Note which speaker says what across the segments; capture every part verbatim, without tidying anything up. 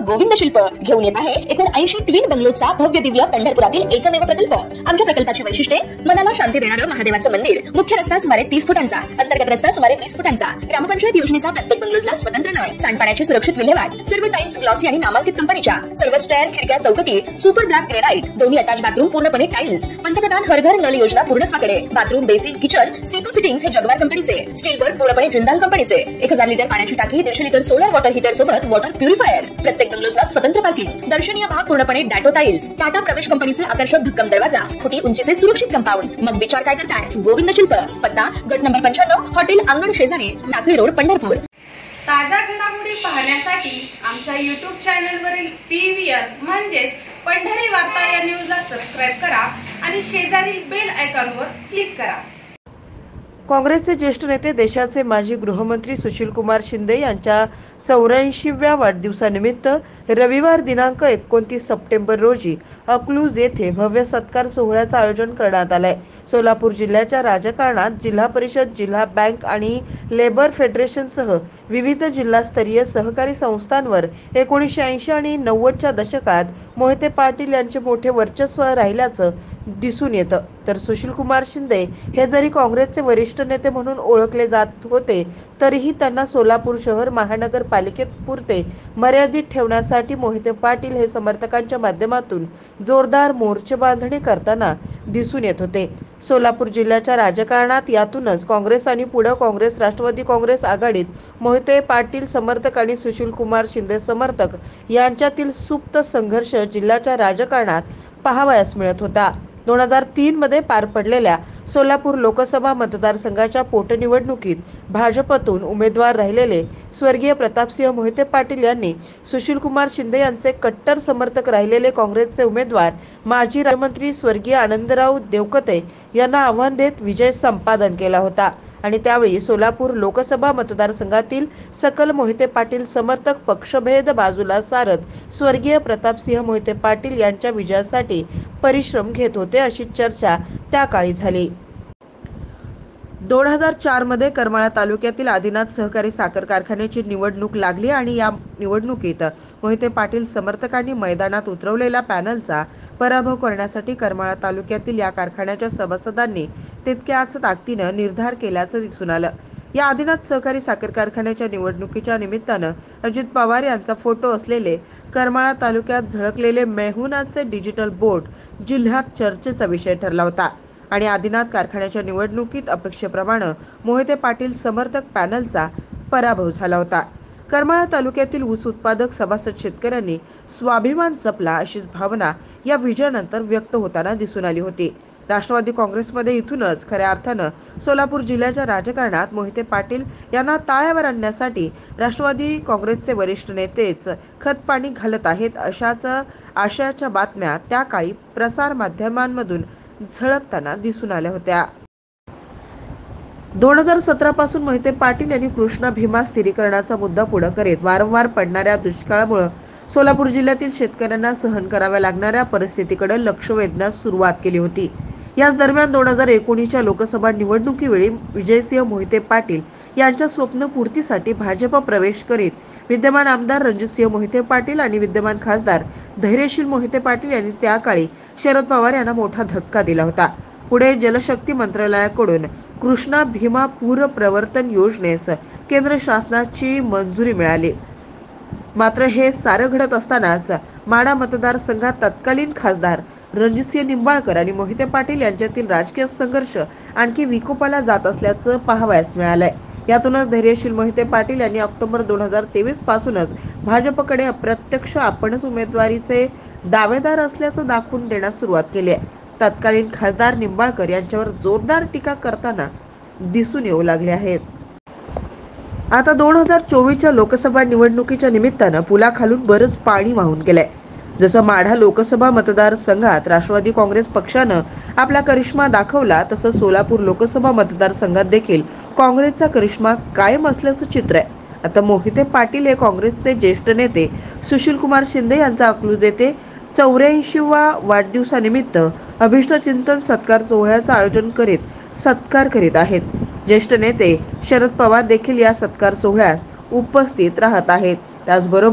Speaker 1: गोविंद शिल्प घेऊन येत आहे एकोणऐंशी ट्विन बंगलोचा भव्य दिव्य पंढरपुरातील एकमेव प्रकल्प। आमच्या प्रकल्पाची वैशिष्ट्ये मनाला शांती देणारं महादेवाचं मंदिर, मुख्य रस्ता सुमारे तीस फुटांचा, अंतर्गत रस्ता सुमारे वीस फुटांचा, ग्रामपंचायत योजनेचा प्रत्येक बंगलोजला स्वतंत्र नळ, सांडपाण्याची सुरक्षित विल्हेवाट, सर्व टाइल्स ग्लॉसी आणि नामांकित कंपनीच्या, सर्व स्टेअर, खिडक्या, चौकटी सुपर ब्लॅक ग्रेनाइट, दोन्ही अटॅच बाथरूम पूर्णपणे टाइल्स, पंतप्रधान हर घर नल योजना पूर्णत्वाकडे, bathroom, basin, kitchen, CP fittings हे जगवार कंपनीचे, स्टील वर्क पूर्णपणे जिंदाल कंपनीचे, एक हजार लिटर पाण्याची टाकी, दीडशे लिटर सोलर वॉटर हीटर सोबत वॉटर प्युरिफायर, प्रत्येक बंगलोजला स्वतंत्र पार्किंग, दर्शनीय भाग पूर्णपणे डॅटो टाइल्स, टाटा प्रवेश कंपनीचे आकर्षक भक्कम दरवाजा, फुटी उंचीचे सुरक्षित कंपाऊंड। मग विचार काय करताय? गोविंद शिल्प, पत्ता गट नंबर पंच्याण्णव, हॉटेल अंगण शेजारी, टाकळी रोड, पंढरपूर।
Speaker 2: ताज्या घडामोडी पाहण्यासाठी आमच्या यूट्यूब चॅनलवरील पीव्हीआर म्हणजेच पंढरी वार्ता या न्यूजला सबस्क्राइब करा आणि शेजारील बेल आयकॉनवर क्लिक करा।
Speaker 3: काँग्रेसचे ज्येष्ठ नेते देशाचे माजी गृहमंत्री सुशील कुमार शिंदे यांच्या चौऱ्याऐंशीव्या वाढदिवसानिमित्त रविवार दिनांक एकोणतीस सप्टेंबर रोजी अकलूज येथे भव्य सत्कार सोहळ्याचं आयोजन करण्यात आलंय। सोलापूर जिल्ह्याच्या राजकारणात जिल्हा परिषद, जिल्हा बँक आणि लेबर फेडरेशनसह विविध जिल्हास्तरीय सहकारी संस्थांवर एकोणीसशे ऐंशी आणि नव्वदच्या दशकात मोहिते पाटील यांचे मोठे वर्चस्व राहिल्याचं दिसून येतं। तर सुशील कुमार शिंदे हे जरी काँग्रेसचे वरिष्ठ नेते म्हणून ओळखले जात होते तरीही त्यांना सोलापूर शहर महानगरपालिकेत पुरते मर्यादित ठेवण्यासाठी मोहिते पाटील हे समर्थकांच्या माध्यमातून जोरदार मोर्चे बांधणी करताना दिसून येत होते। सोलापूर जिल्ह्याच्या राजकारणात यातूनच काँग्रेस आणि पुढे काँग्रेस राष्ट्रवादी काँग्रेस आघाडीत मोहिते पाटील समर्थक आणि सुशील कुमार शिंदे समर्थक यांच्यातील सुप्त संघर्ष जिल्ह्याच्या राजकारणात पाहावयास मिळत होता। दोन हजार तीन मध्ये पार पडलेल्या सोलापूर लोकसभा मतदारसंघाच्या पोटनिवडणुकीत भाजपतून उमेदवार राहिलेले स्वर्गीय प्रतापसिंह मोहिते पाटील यांनी सुशील कुमार शिंदे यांचे कट्टर समर्थक राहिलेले काँग्रेसचे उमेदवार माजी राज्यमंत्री स्वर्गीय आनंदराव देवकते यांना आव्हान देत विजय संपादन केला होता आणि त्यावेळी सोलापूर लोकसभा मतदारसंघातील सकल मोहिते पाटील समर्थक पक्षभेद बाजूला सारत स्वर्गीय प्रतापसिंह मोहिते पाटील यांच्या विजयासाठी परिश्रम घेत होते अशी चर्चा त्या काळी झाली। दोन हजार चार मध्ये करमाळा तालुक्यातील आदिनाथ सहकारी साखर कारखान्याची निवडणूक लागली आणि या निवडणुकीत मोहिते पाटील समर्थकांनी मैदानात उतरवलेल्या पॅनलचा पराभव करण्यासाठी करमाळा तालुक्यातील या कारखान्याच्या सभासदांनी तितक्याच ताकदीनं निर्धार केल्याचं दिसून आलं। या आदिनाथ सहकारी साखर कारखान्याच्या निवडणुकीच्या निमित्तानं अजित पवार यांचा फोटो असलेले करमाळा तालुक्यात झळकलेले मेहुनाचे डिजिटल बोर्ड जिल्ह्यात चर्चेचा विषय ठरला होता आणि आदिनाथ कारखान्याच्या निवडणुकीत अपेक्षेप्रमाणे मोहिते पाटील समर्थक पॅनलचा पराभव झाला होता। करमाळा तालुक्यातील ऊस उत्पादक सभासद शेतकऱ्यांनी स्वाभिमान जपला अशीच भावना या विजयानंतर व्यक्त होताना दिसून आली होती। राष्ट्रवादी काँग्रेसमध्ये इथूनच खऱ्या अर्थानं सोलापूर जिल्ह्याच्या राजकारणात मोहिते पाटील यांना ताळ्यावर आणण्यासाठी राष्ट्रवादी काँग्रेसचे वरिष्ठ नेतेच खतपाणी घालत आहेत अशाच आशयाच्या बातम्या त्या काळी प्रसार माध्यमांमधून झळकताना दिसून आल्या होत्या। दोन हजार सतरा पासून मोहिते पाटील यांनी कृष्णा भीमा स्थिरीकरणाचा मुद्दा पुढे करीत वारंवार पडणाऱ्या दुष्काळामुळे सोलापूर जिल्ह्यातील शेतकऱ्यांना सहन कराव्या लागणाऱ्या परिस्थितीकडे लक्ष वेधण्यास सुरुवात केली होती। याच दरम्यान दोन हजार एकोणीसच्या लोकसभा निवडणुकीवेळी विजयसिंह मोहिते पाटील यांच्या स्वप्नपूर्तीसाठी भाजप प्रवेश करीत विद्यमान आमदार रणजितसिंह मोहिते पाटील आणि विद्यमान खासदार धैर्यशील मोहिते पाटील यांनी त्या काळी शरद पवार यांना मोठा धक्का दिला होता। पुढे जलशक्ती मंत्रालयाकडून कृष्णा भीमा पूर प्रवर्तन योजनेस केंद्र शासनाची मंजुरी मिळाली। मात्र हे सारं घडत असतानाच माढा मतदारसंघात तत्कालीन खासदार रणजितसिंह निंबाळकर आणि मोहिते पाटील यांच्यातील राजकीय संघर्ष आणखी विकोपाला जात असल्याचं पाहावयास मिळालंय। यातूनच धैर्यशील मोहिते पाटील यांनी ऑक्टोबर दोन हजार तेवीस पासूनच भाजपकडे अप्रत्यक्ष आपणच उमेदवारीचे दावेदार असल्याचं दाखवून देण्यास सुरुवात केली आहे। तत्कालीन खासदार निंबाळकर यांच्यावर जोरदार टीका करताना दिसून येऊ लागले आहेत। आता दोन हजार चोवीसच्या लोकसभा निवडणुकीच्या निमित्तानं पुलाखालून बरंच पाणी वाहून गेलंय। जसं माढा लोकसभा मतदारसंघात राष्ट्रवादी काँग्रेस पक्षानं आपला करिश्मा दाखवला तसं सोलापूर लोकसभा मतदारसंघात देखील काँग्रेसचा करिश्मा कायम असल्याचं चित्र आहे। आता मोहिते पाटील हे काँग्रेसचे ज्येष्ठ नेते सुशील कुमार शिंदे यांचा अकलूज येथे चौऱ्याऐंशीव्या वाढदिवसानिमित्त अभिष्ट चिंतन सत्कार सोहळ्याचं आयोजन करीत सत्कार करीत आहेत। ज्येष्ठ नेते शरद पवार देखील या सत्कार सोहळ्यास उपस्थित राहत आहेत। त्याचबरोबर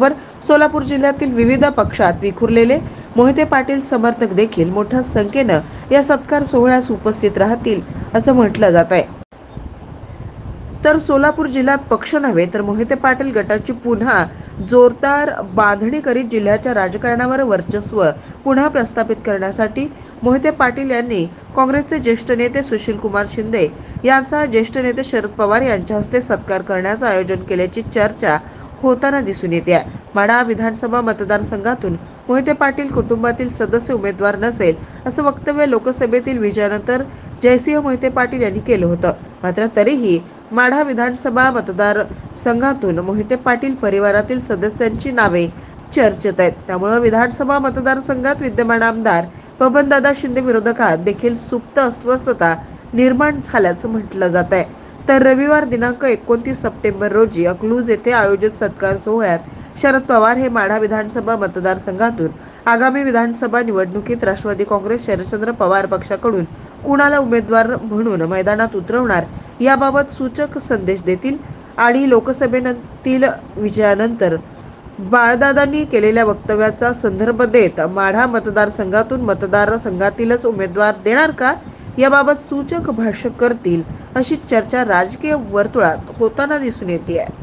Speaker 3: सोलापूर जिल्ह्यातील विविध पक्षात विखुरलेले मोहिते पाटील समर्थक देखील मोठ्या संख्येनं या सत्कार सोहळ्यास उपस्थित राहतील असं म्हटलं जात आहे. तर सोलापूर जिल्ह्यात पक्ष नव्हे तर मोहिते पाटील गटाची पुन्हा जोरदार बांधणी करीत जिल्ह्याच्या राजकारणावर वर्चस्व पुन्हा प्रस्थापित करण्यासाठी मोहिते पाटील यांनी काँग्रेसचे ज्येष्ठ नेते सुशीलकुमार शिंदे यांचा ज्येष्ठ नेते शरद पवार यांच्या हस्ते सत्कार करण्याचं आयोजन केल्याची चर्चा होताना दिसून येते आहे. माढा विधानसभा मतदारसंघातून मोहिते पाटील कुटुंबातील सदस्य उमेदवार नसेल असं वक्तव्य लोकसभेतील विजयानंतर जयसिंह मोहिते पाटील यांनी केलं होतं. मात्र तरीही माढा विधानसभा मतदारसंघातून मोहिते पाटील परिवारातील सदस्यांची नावे चर्चेत आहेत. त्यामुळे विधानसभा मतदारसंघात विद्यमान आमदार बबनदादा शिंदे विरोधकात देखील सुप्त अस्वस्थता निर्माण झाल्याचं म्हटलं जात आहे. तर रविवार दिनांक एकोणतीस सप्टेंबर रोजी अकलूज येथे आयोजित सत्कार सोहळ्यात शरद पवार हे माढा विधानसभा मतदारसंघातून आगामी विधानसभा निवडणुकीत राष्ट्रवादी काँग्रेस शरदचंद्र पवार पक्षाकडून कुणाला उमेदवार म्हणून मैदानात उतरवणार याबाबत सूचक संदेश देतील. आणि लोकसभेतील विजयानंतर बाळदादांनी केलेल्या वक्तव्याचा संदर्भ देत माढा मतदारसंघातून मतदारसंघातीलच उमेदवार देणार का याबाबत सूचक भाष्य करतील अशी चर्चा राजकीय वर्तुळात होताना दिसून येते आहे.